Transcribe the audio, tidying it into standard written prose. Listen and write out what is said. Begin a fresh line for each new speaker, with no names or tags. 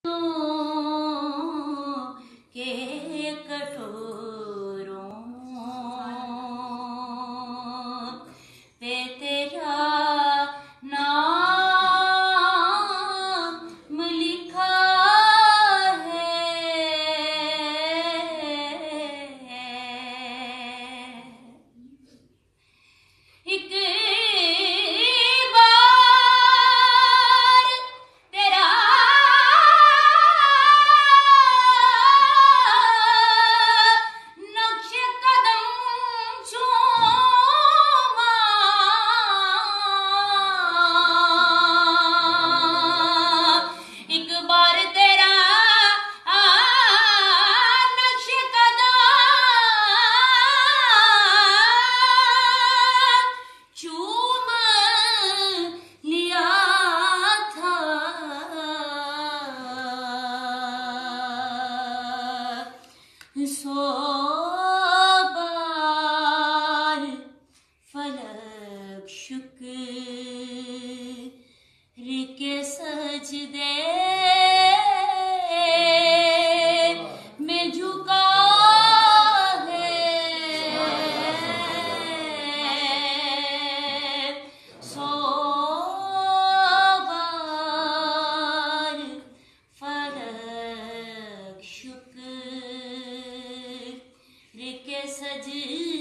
के कटोरों पे तेरा नाम लिखा है। एक सौ बार फलक शुक्र के सजदे में झुका है। सौ बार फलक शुक्र के सजदे